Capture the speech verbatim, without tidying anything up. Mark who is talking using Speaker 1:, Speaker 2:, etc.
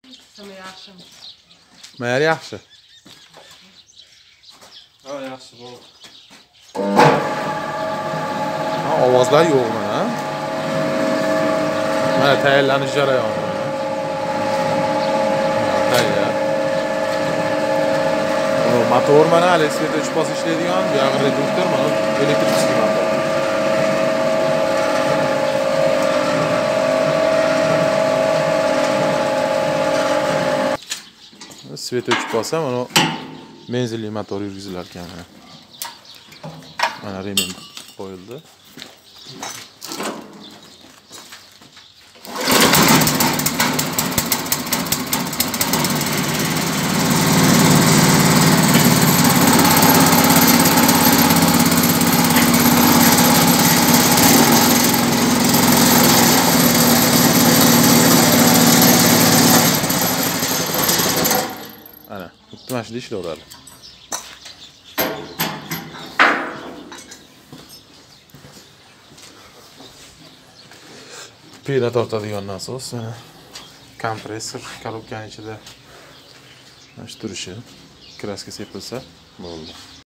Speaker 1: Simi yaxshimi?
Speaker 2: Mayar yaxshi.
Speaker 3: Ha, yaxshi bo'ldi.
Speaker 2: Ha, ovozlar yo'qmi, ha? Mana tayyorlanish jarayoni. Tayyor. Bu motor mana svet uch bosib ishlaydigan, bu yoqda reduktor, mana elektrik motor. Svet uch bosam, mana benzinli motor yurgizilar ekan. Mana remen qo'yildi. Ana, bitta mashina ishlayveradi. Pila tortadigan nasos, mana kompressor korobkaning ichida mana shu turishi, kraska sepilsa bo'ldi.